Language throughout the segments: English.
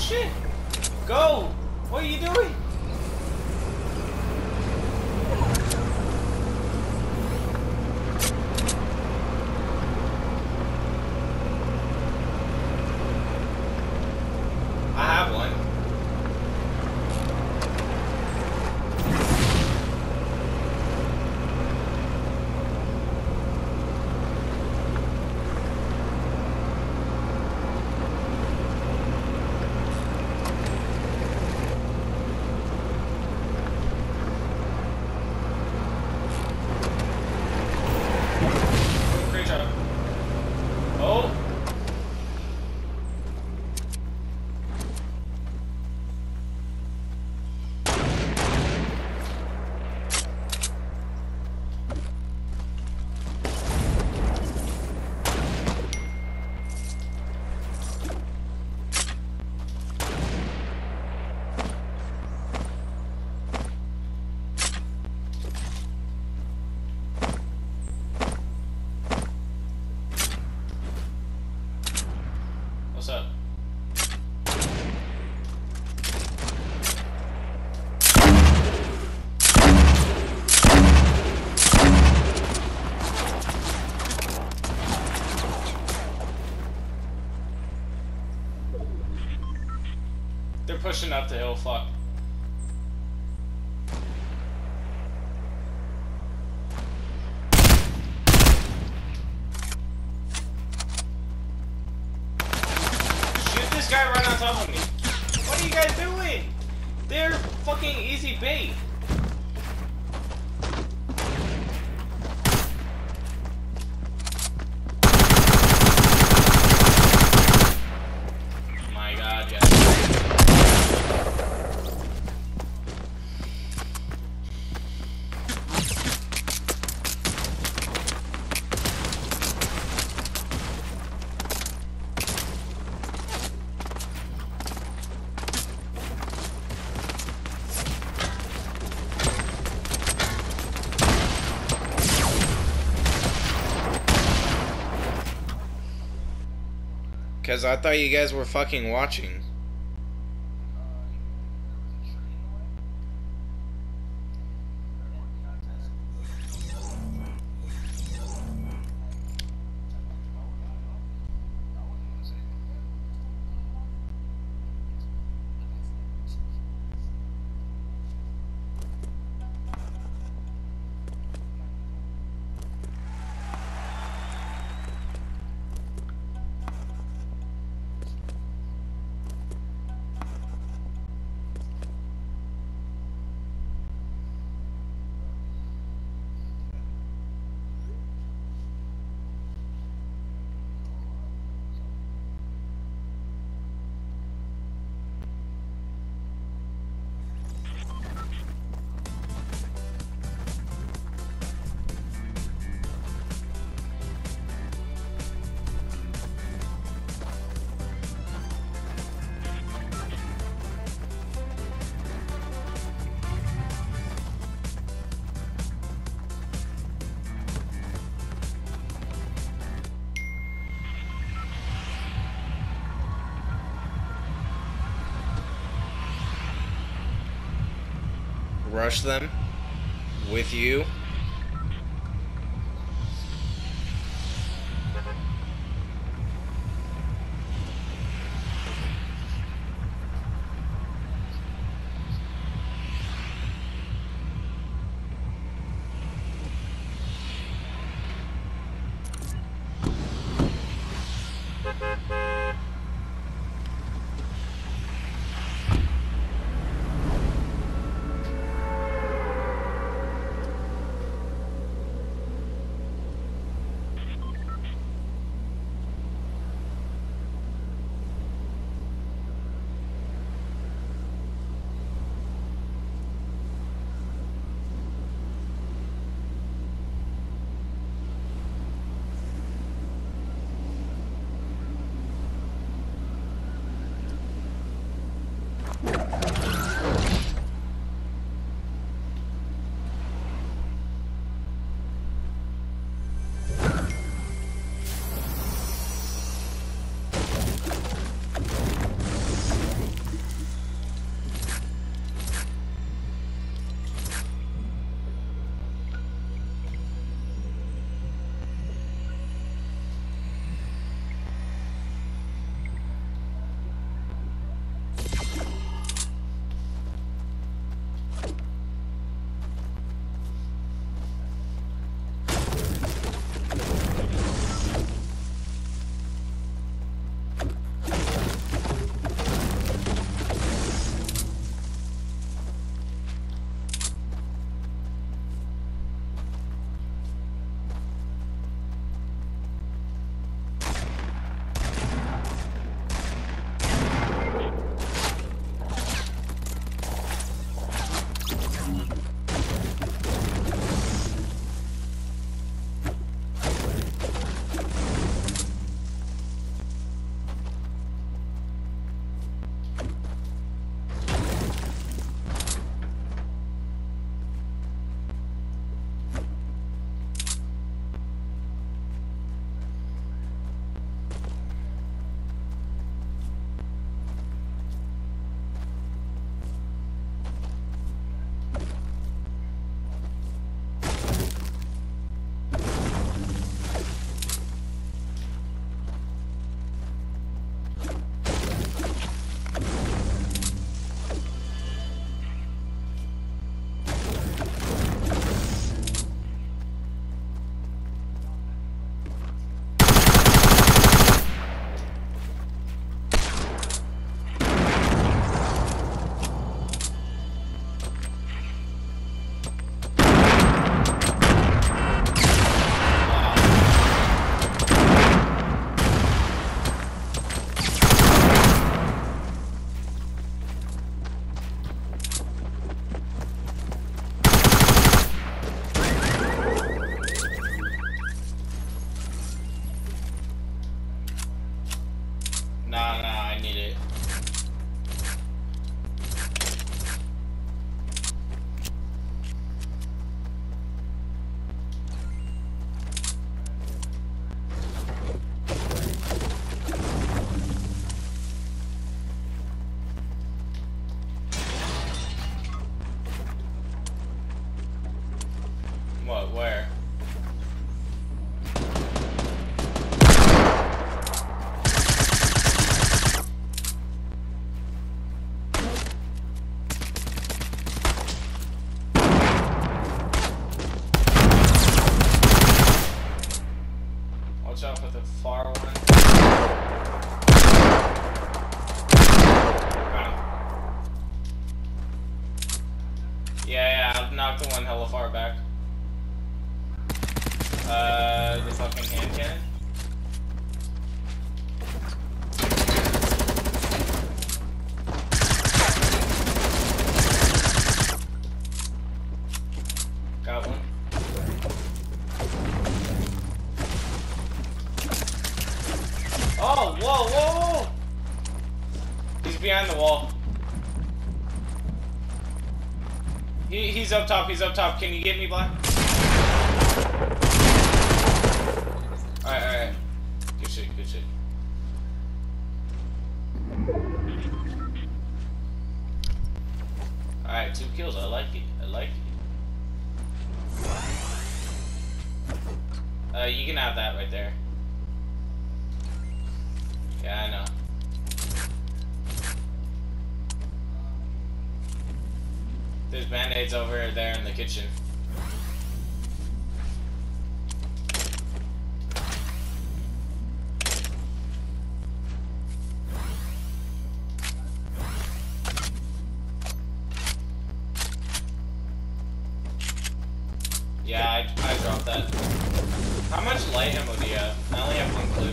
shit! Go! What are you doing? I have one. Great job. Oh! What's up? They're pushing up the hill, fuck. Shoot this guy right on top of me. What are you guys doing? They're fucking easy bait. My god, guys. Cause I thought you guys were fucking watching. Rush them with you. Nah, I need it. What? Where? Watch out for the far one. Yeah, I've knocked the one hella far back. The fucking hand cannon? Got one. Oh, whoa! He's behind the wall. He's up top, Can you get me, Black? Alright. Good shit. Alright, 2 kills. I like it. You can have that right there. Yeah, I know. There's band-aids over there in the kitchen. Yeah, I dropped that. How much light ammo do you have? I only have 1 clip.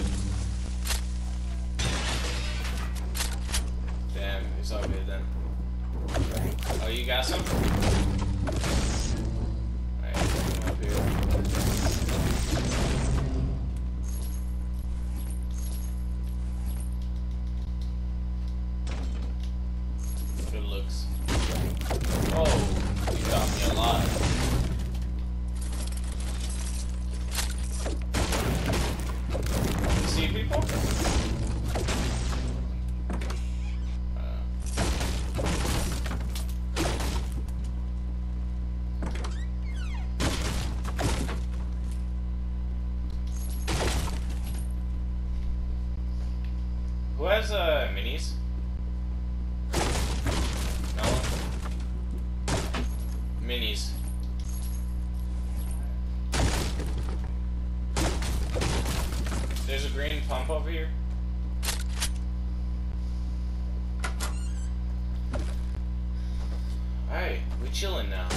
Damn, it's all good then. Oh, you got some? Alright, come up here. Good looks. Oh, you got me a lot. See people? Who has minis? No one? Minis. There's a green pump over here. Alright, we chilling now.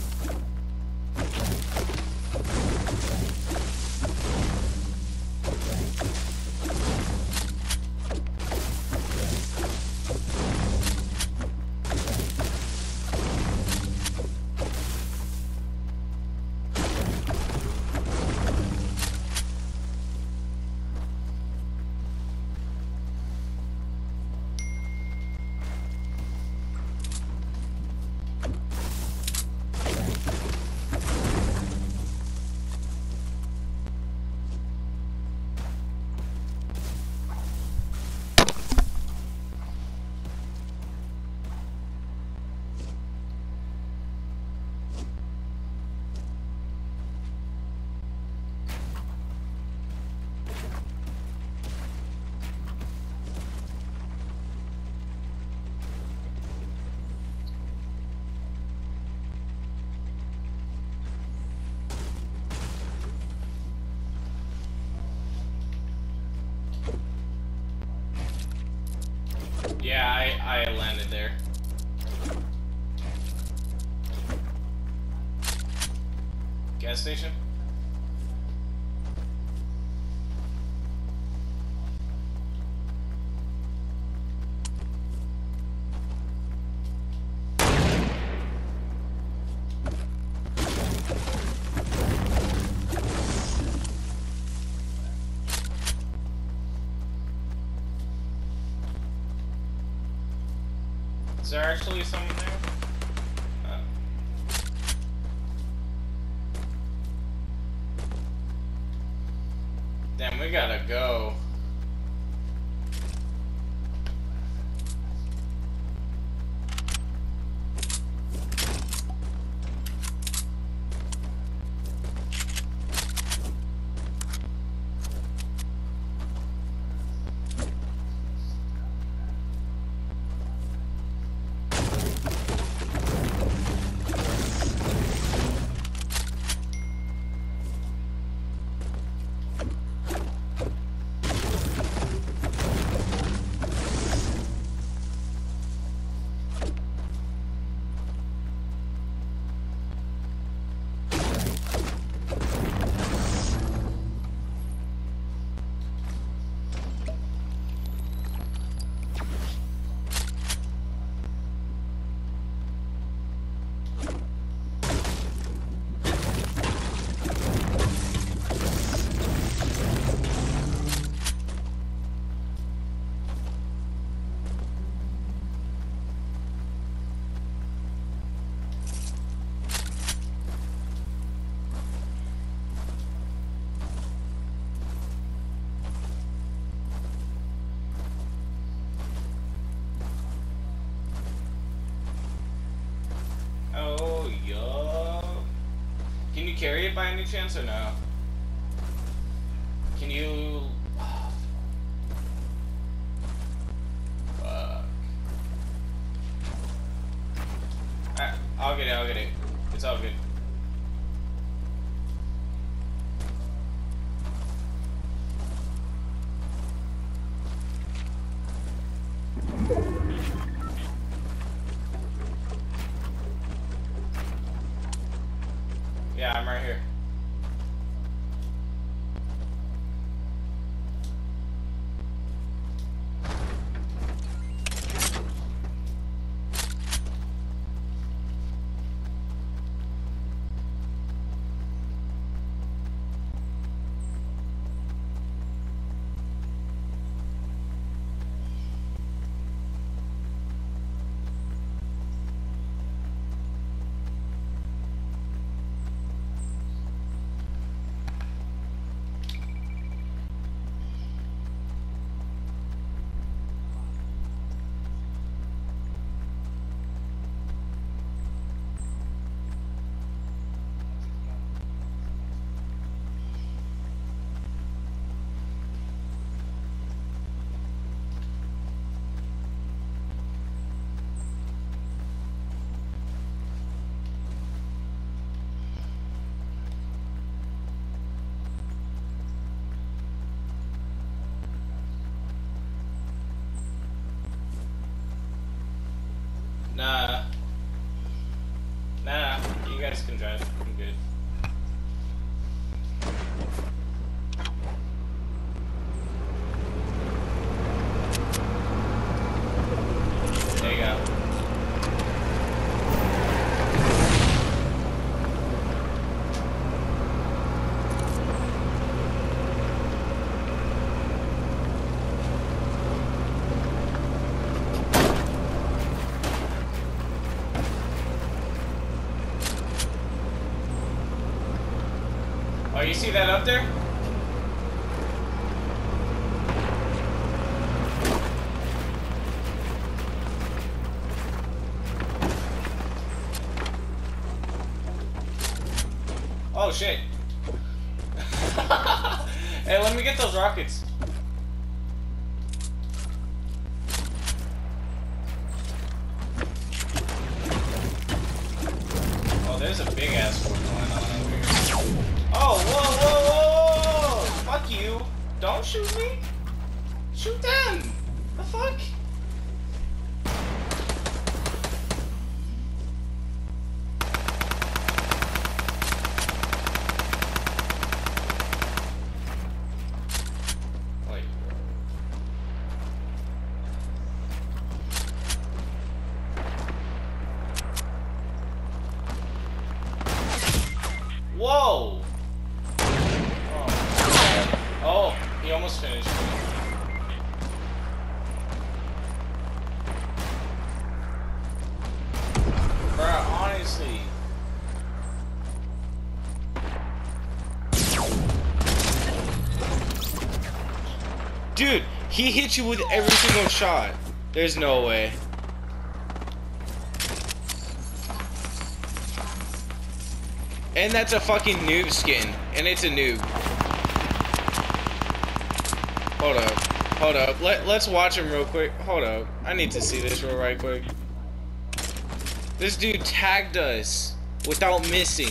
Yeah, I landed there. Gas station? Is there actually someone there? Damn, we gotta go. Oh, yo. Can you carry it by any chance or no? Can you... Oh, fuck. I'll get it, I'll get it. It's all good. Yeah, I'm right here. Nah, you guys can drive. I'm good. There you go. Oh, you see that up there? Oh shit. Hey, let me get those rockets. Oh, there's a big ass war going on over here. Oh, whoa, whoa, whoa! Fuck you! Don't shoot me! Shoot them! The fuck? Wait. Whoa! Oh, he almost finished me. Dude, he hit you with every single shot. There's no way. And that's a fucking noob skin. And it's a noob. Hold up. Hold up. Let's watch him real quick. Hold up. I need to see this right quick. This dude tagged us without missing.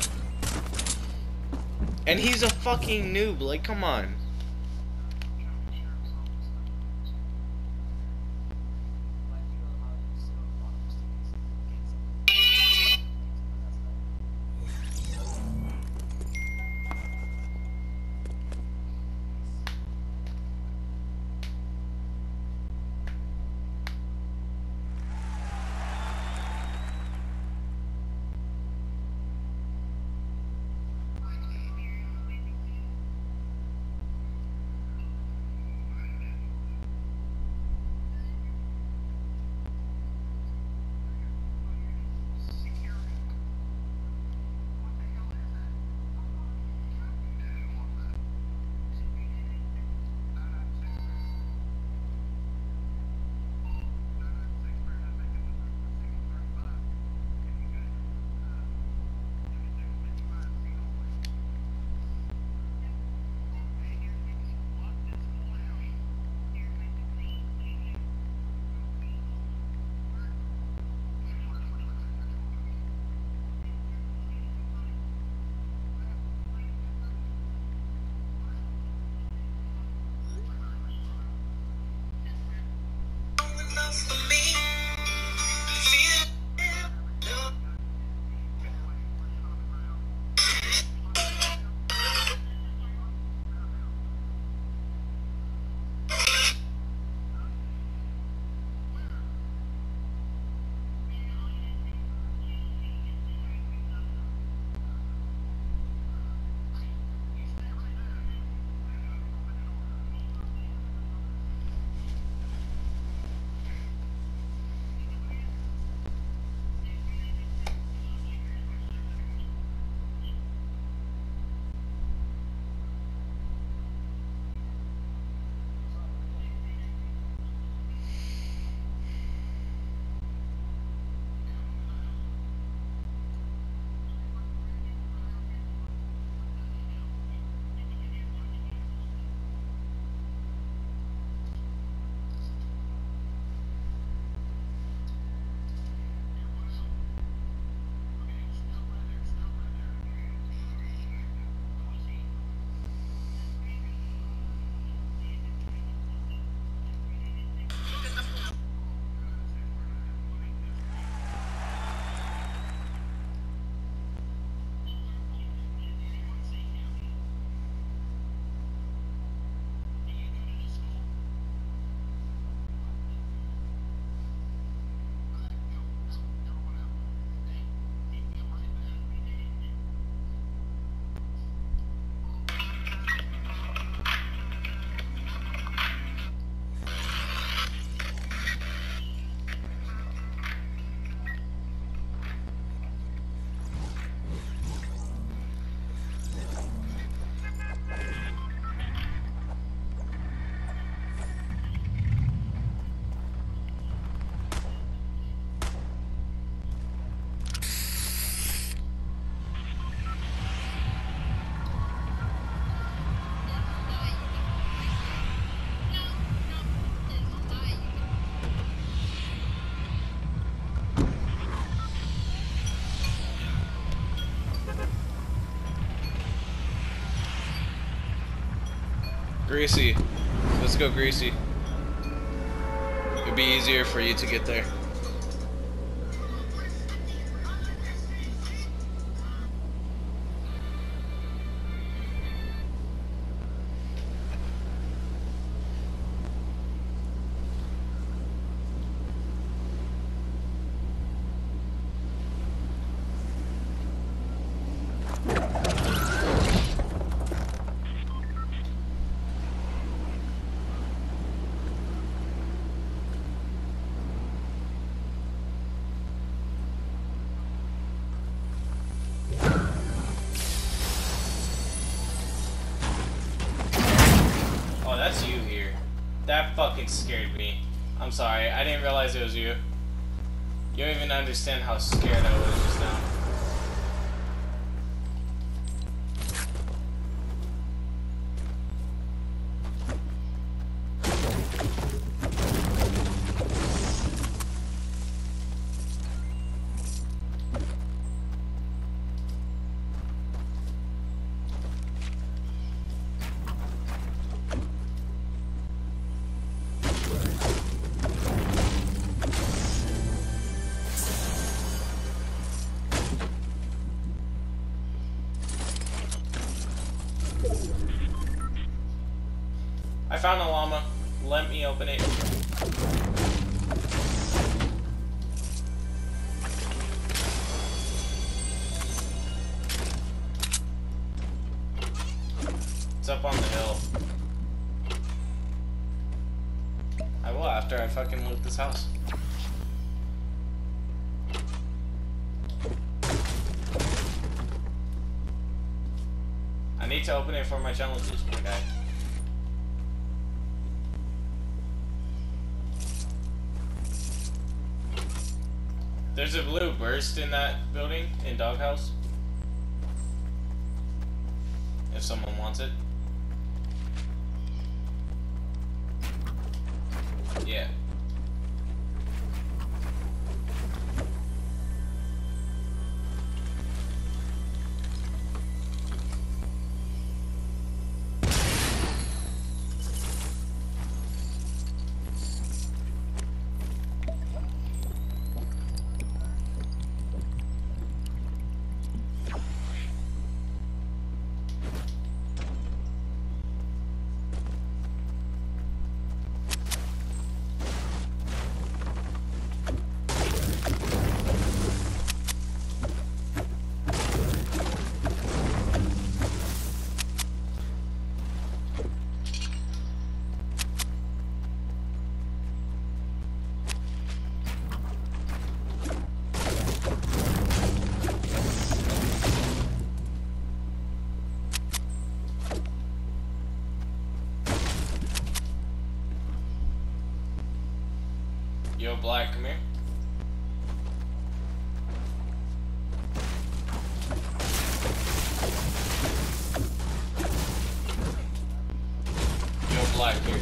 And he's a fucking noob. Like, come on. Greasy. Let's go, Greasy. It'd be easier for you to get there. That fucking scared me. I'm sorry, I didn't realize it was you. You don't even understand how scared I was just now. I found a llama. Let me open it. It's up on the hill. I will after I fucking loot this house. I need to open it for my challenges, my guy. There's a blue burst in that building, in Doghouse. If someone wants it. Yeah. Yo, Black, come here. Yo, Black, here.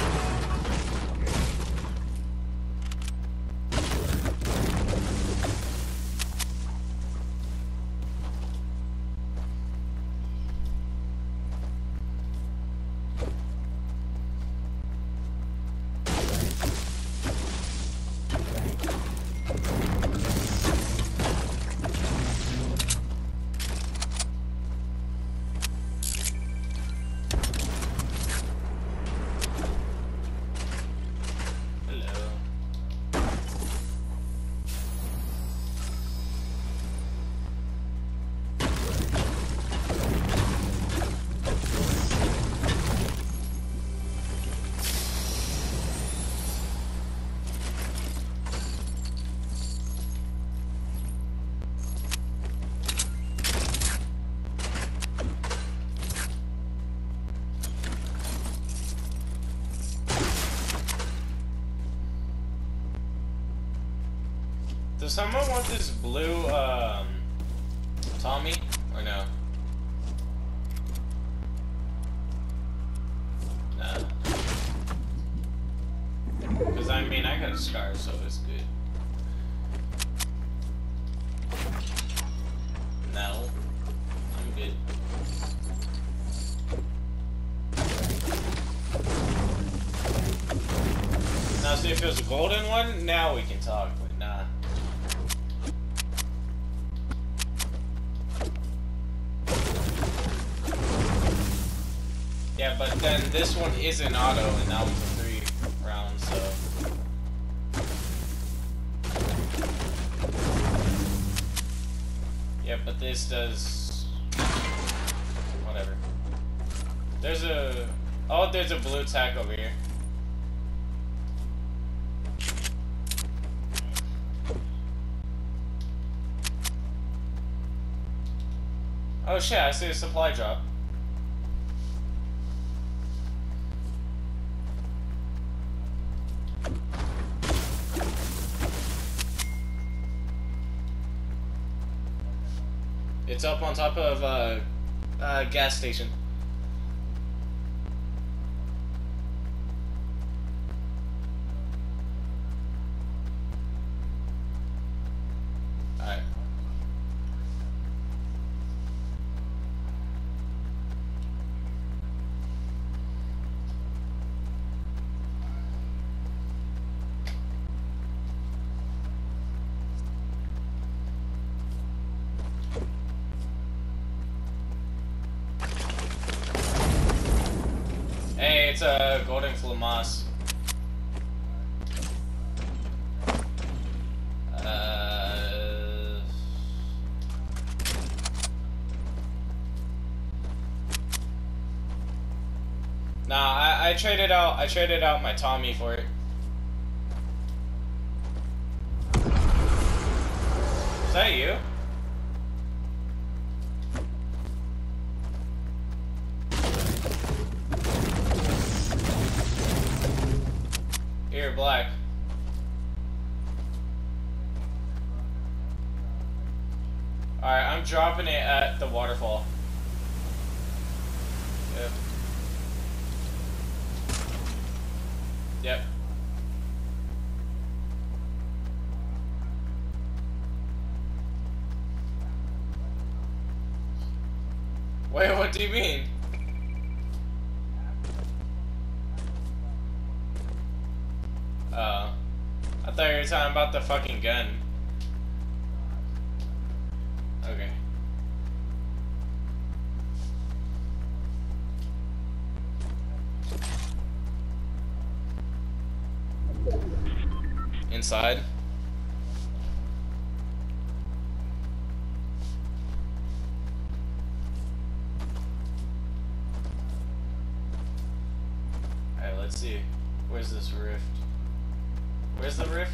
Does someone want this blue, Tommy? Or no? No. Because, I mean, I got a scar, so it's good. No. I'm good. Now, see if there's a golden one, now we can talk, but nah. Yeah, but then this one is an auto, and now it's 3 rounds, so... Yeah, but this does... Whatever. There's a... Oh, there's a blue tack over here. Oh shit, I see a supply drop. It's up on top of gas station. Alright. Hey, it's a golden flamas. Nah, I traded out. I traded out my Tommy for it. Is that you? Here, black. Alright, I'm dropping it at the waterfall. Yep. Yep. Wait, what do you mean? I thought you were talking about the fucking gun. Okay. Inside. Alright, let's see. Where's this rift? Where's the rift?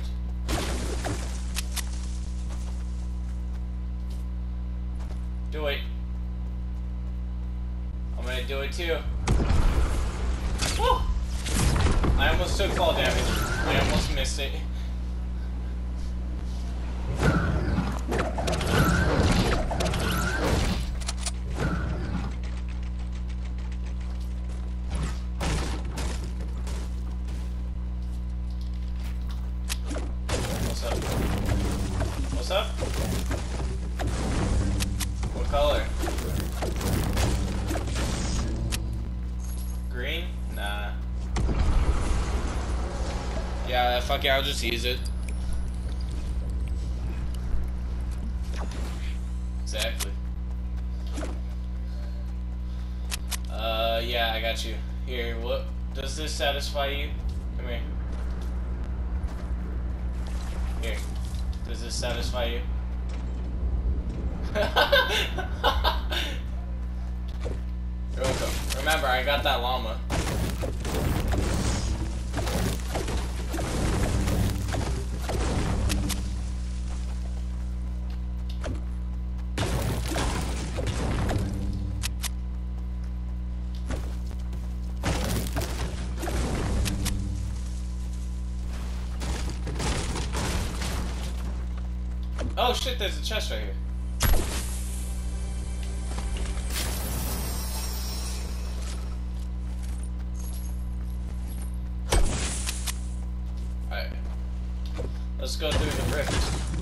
Do it. I'm gonna do it too. Woo! I almost took fall damage. I almost missed it. What's up? What's up? What color? Green? Nah. Yeah, fuck yeah, I'll just use it. Exactly. Yeah, I got you. Here, what? Does this satisfy you? Come here. Here. Does this satisfy you? You're welcome. Remember, I got that llama. Oh shit, there's a chest right here. Alright. Let's go through the rift.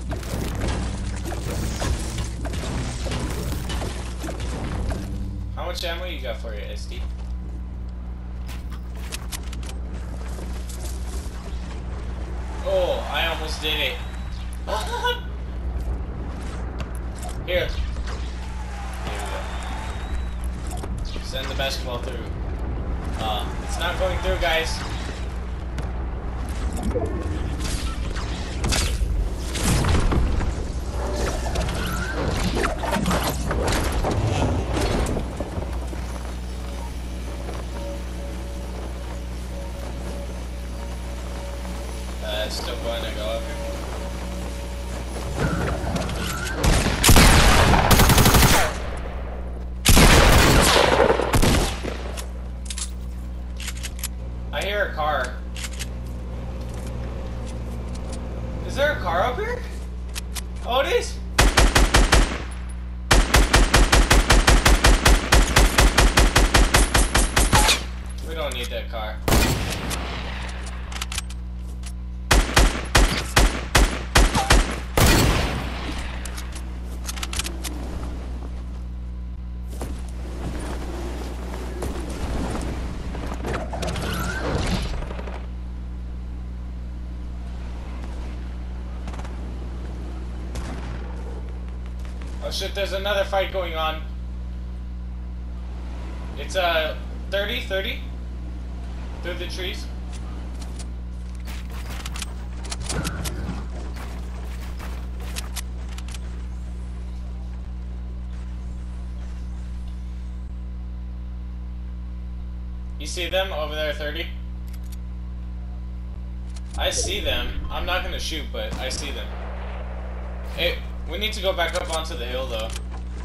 How much ammo you got for your SD? Oh, I almost did it. Here. Here we go. Send the basketball through. It's not going through, guys. It's still going to go up here. I hear a car. Is there a car up here? Oh, it is. We don't need that car. Oh shit, there's another fight going on. It's 30 through the trees. You see them over there, 30? I see them. I'm not gonna shoot, but I see them. Hey, we need to go back up onto the hill, though.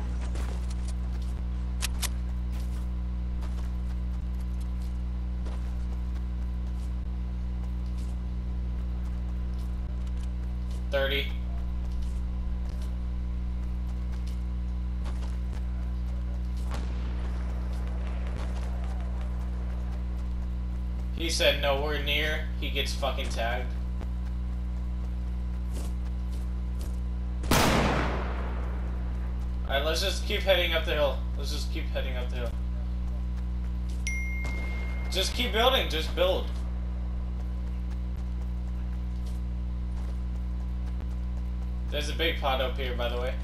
He said nowhere near. He gets fucking tagged. Alright, let's just keep heading up the hill. Let's just keep heading up the hill. Just keep building. Just build. There's a big pot up here, by the way.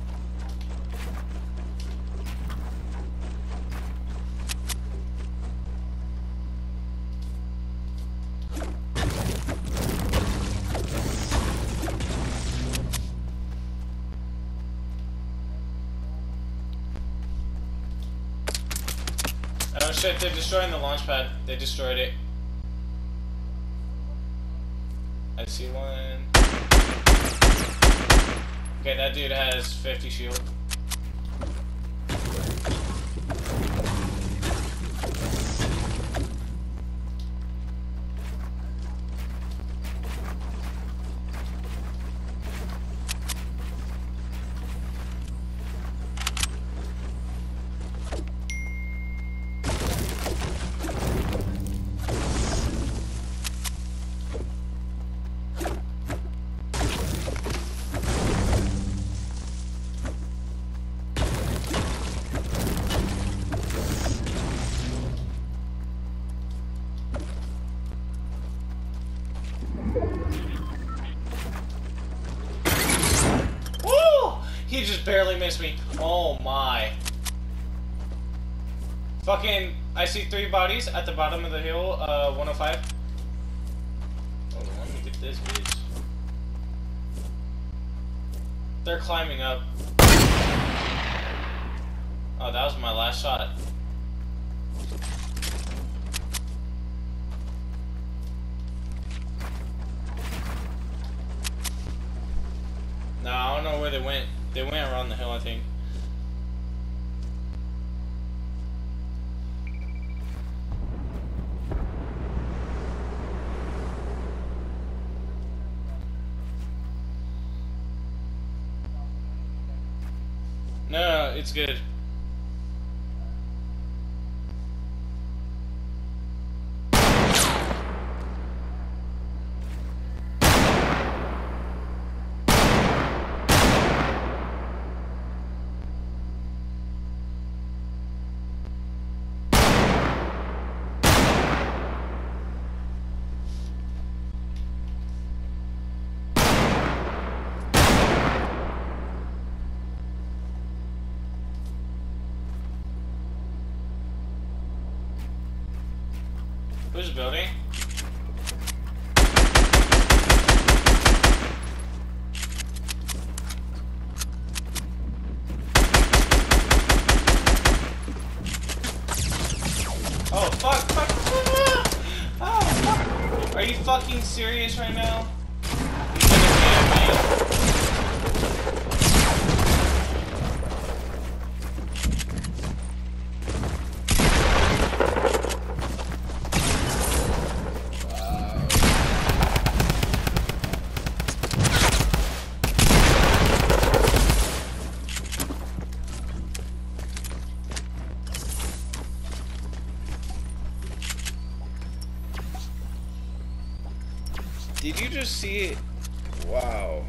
Oh shit, they're destroying the launch pad. They destroyed it. I see one. Okay, that dude has 50 shield. He just barely missed me. Oh my. Fucking, I see 3 bodies at the bottom of the hill, 105. Hold on, let me get this bitch. They're climbing up. Oh, that was my last shot. No, I don't know where they went. They went around the hill, I think. No, it's good. Who's building? Oh fuck, fuck. Oh fuck. Are you fucking serious right now? He's gonna get me. Did you just see it? Wow.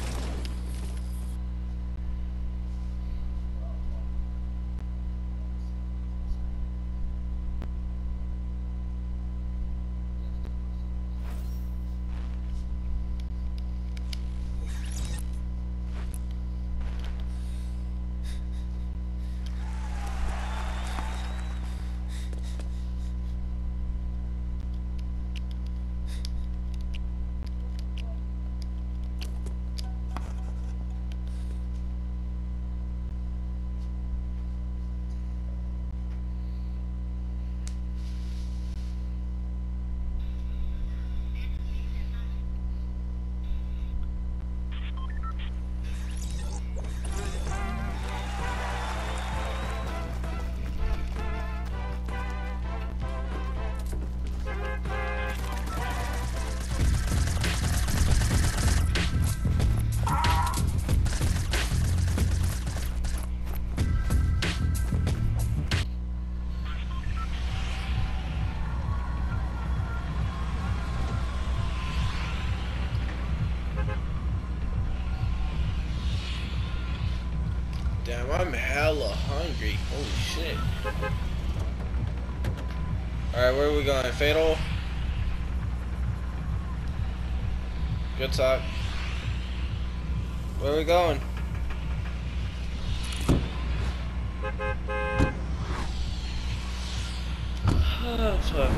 Damn, I'm hella hungry. Holy shit. Alright, where are we going? Fatal? Good talk. Where are we going? Oh, fuck.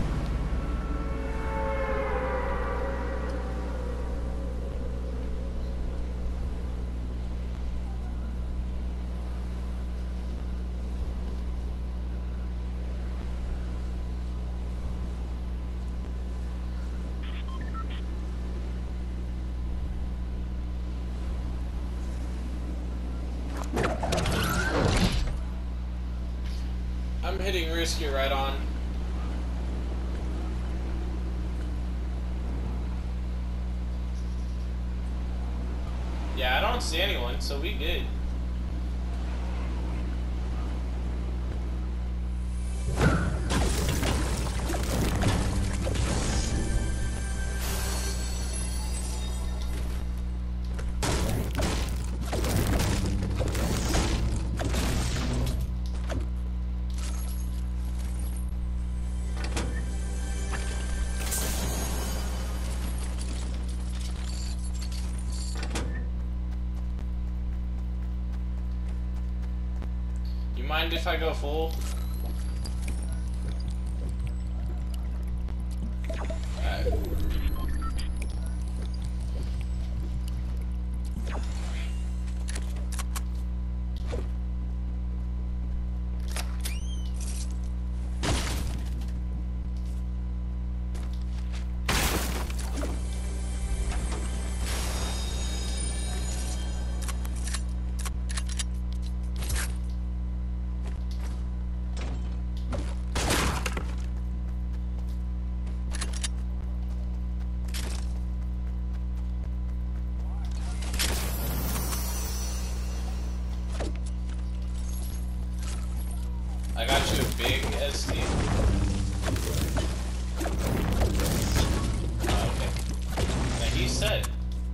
I'm hitting risky right on. Yeah, I don't see anyone, so we good. Mind if I go full? Alright. I got you a big SD. Oh, okay. Yeah, he said.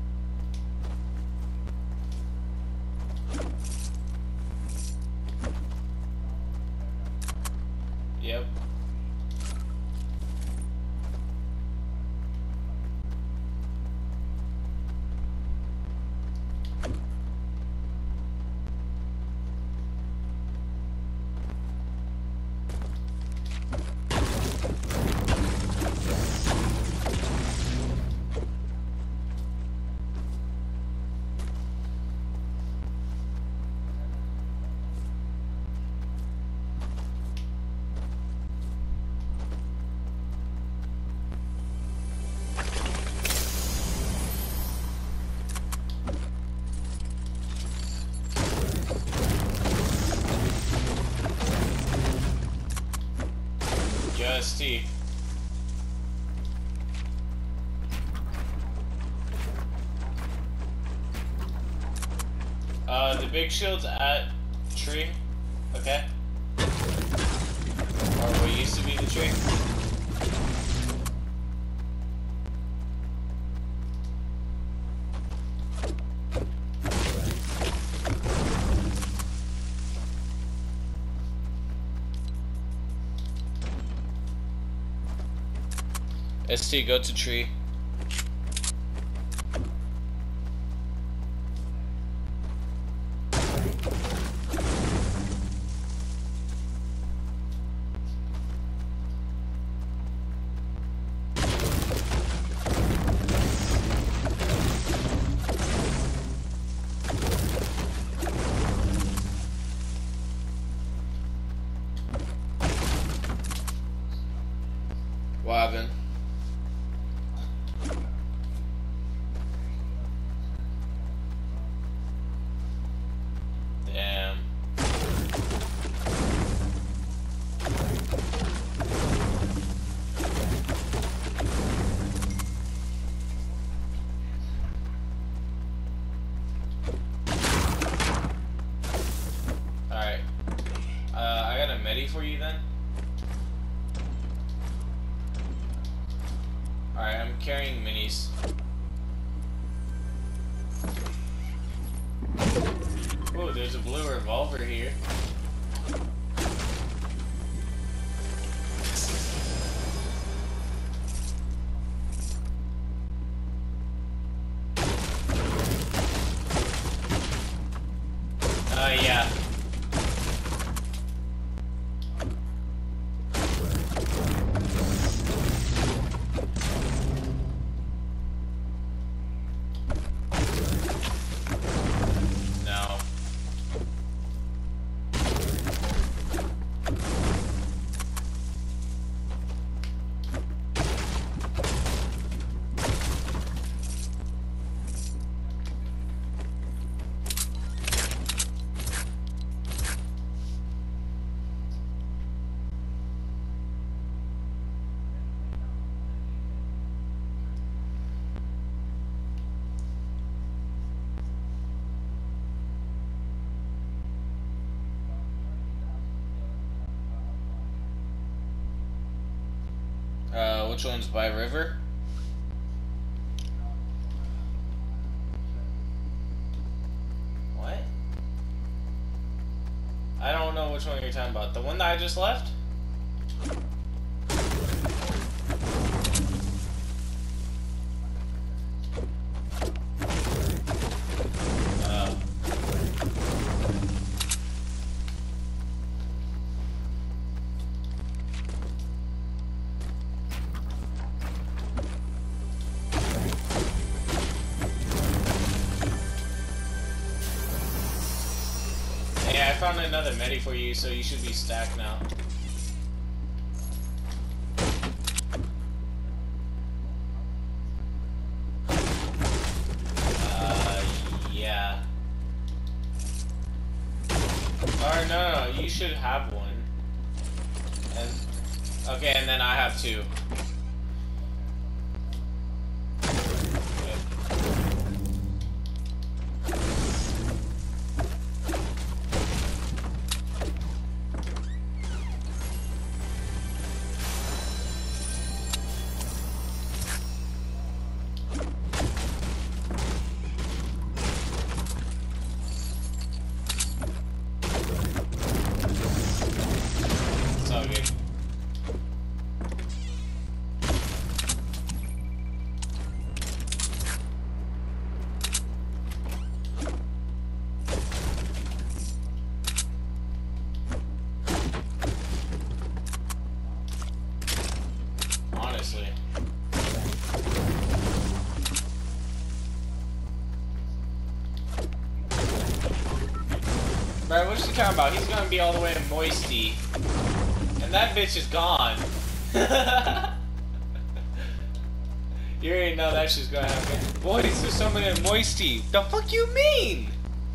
Yep. Just T. The big shield's at tree. Okay. Or what used to be the tree. ST, go to tree. What happened? Damn. Alright. I got a medi for you then. Alright, I'm carrying minis. Oh, there's a blue revolver here. Yeah. No. Which one's by river? What? I don't know which one you're talking about. The one that I just left? Yeah, I found another medi for you, so you should be stacked now. Yeah. Or no, you should have one. Okay, and then I have two. Honestly. Bro, what's he talking about? He's gonna be all the way in Moisty. And that bitch is gone. You already know that shit's gonna happen. Boys, there's someone in Moisty. The fuck you mean?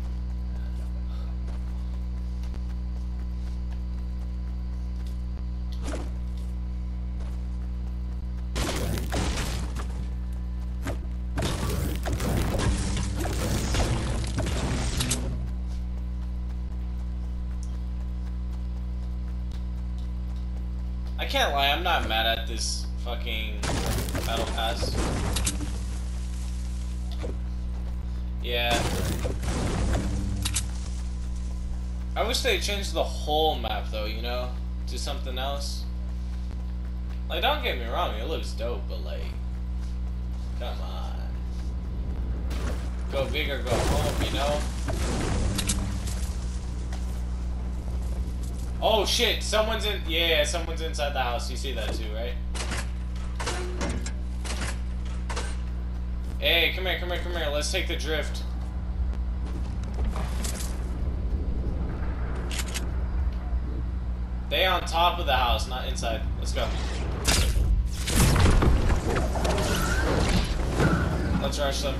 I can't lie, I'm not mad at this fucking battle pass. Yeah. I wish they changed the whole map though, you know? To something else. Like, don't get me wrong, it looks dope, but like, come on. Go big or go home, you know? Oh shit, someone's in, yeah, someone's inside the house. You see that too, right? Hey, come here, come here, come here. Let's take the drift. They on top of the house, not inside. Let's go. Let's rush them.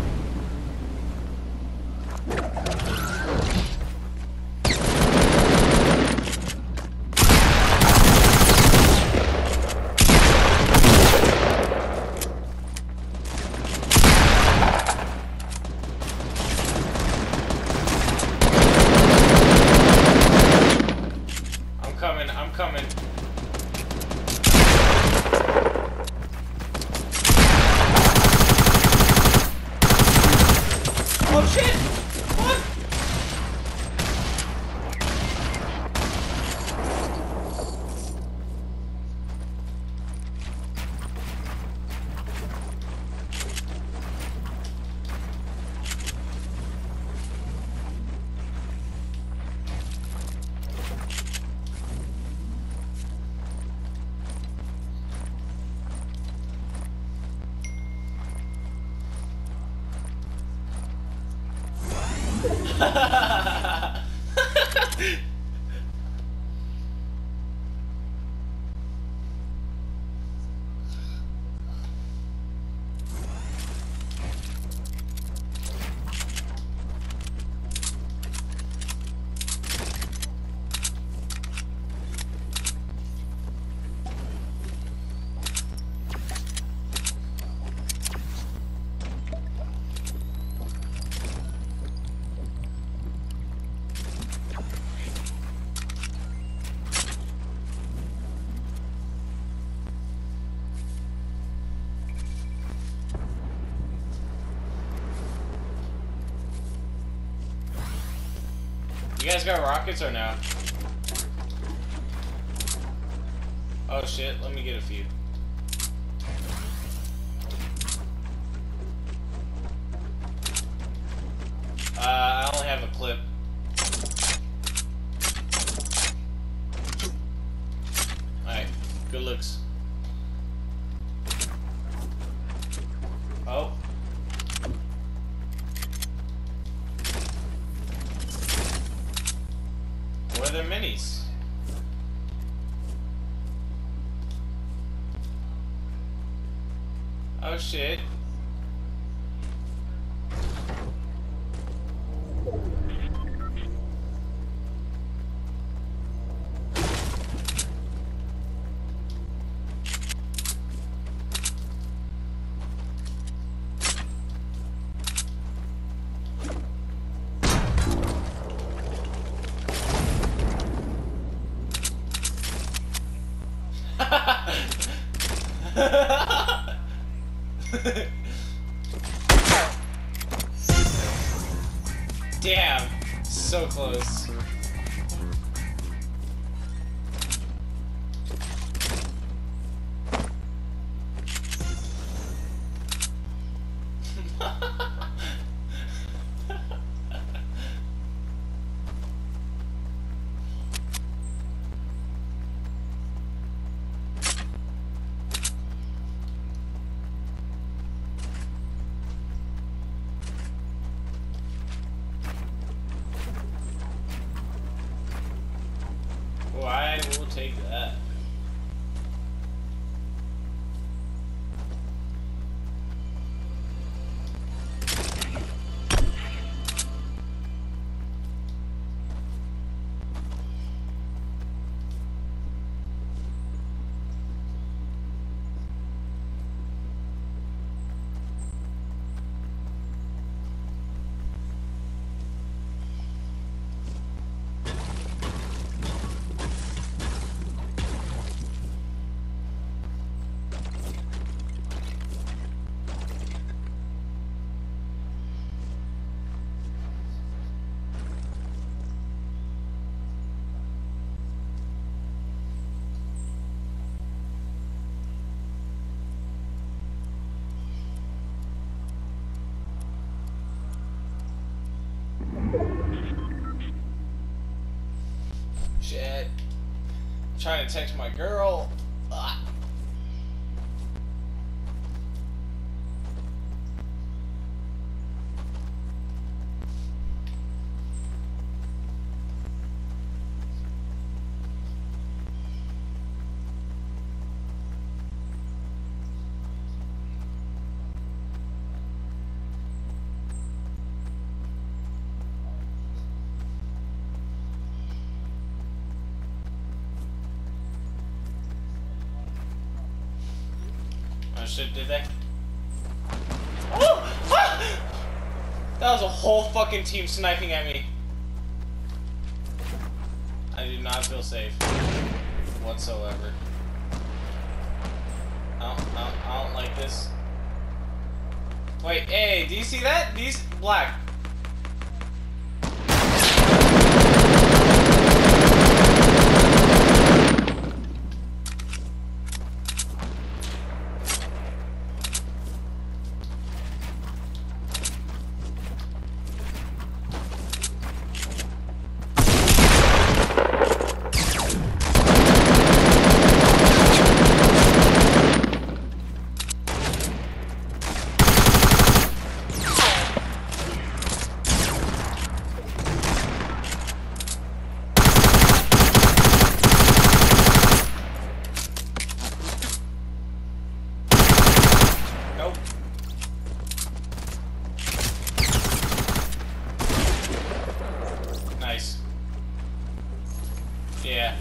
I'm coming. Oh shit! What? You guys got rockets or no? Oh shit, let me get a few. I only have a clip. Alright, good looks. Oh. Where are the minis? Oh shit. Damn, so close. I will take that. Shit. I'm trying to text my girl. Ah. Oh shit, did they? Oh! Ah! That was a whole fucking team sniping at me. I do not feel safe whatsoever. I don't like this. Wait, hey, do you see that? These black. Nope. Nice. Yeah.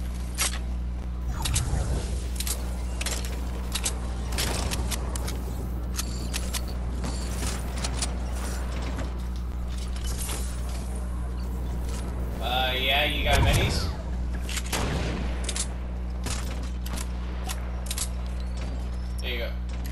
Yeah, you got minis? There you go.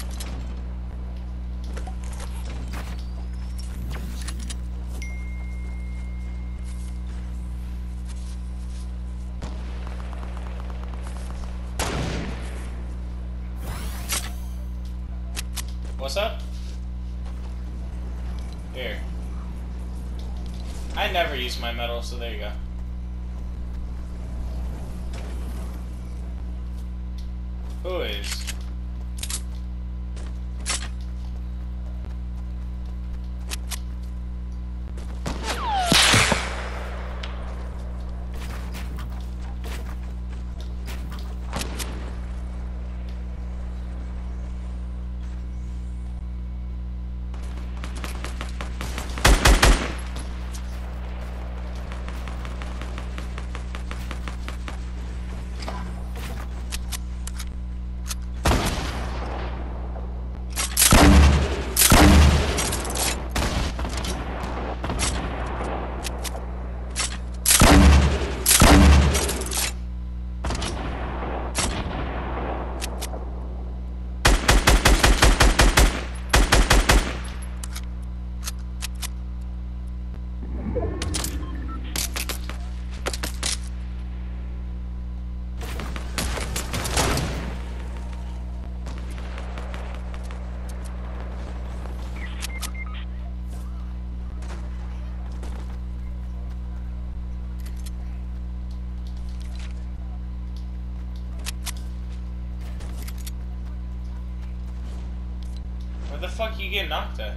What's up? Here. I never use my metal, so there you go. Who is? Where the fuck you get knocked at?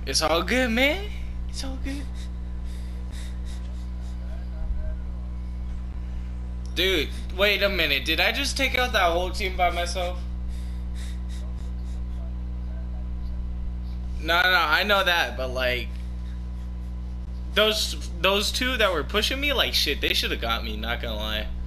It's all good, man. It's all good. Dude, wait a minute. Did I just take out that whole team by myself? No, I know that, but like those two that were pushing me, like shit, they should have got me, not gonna lie.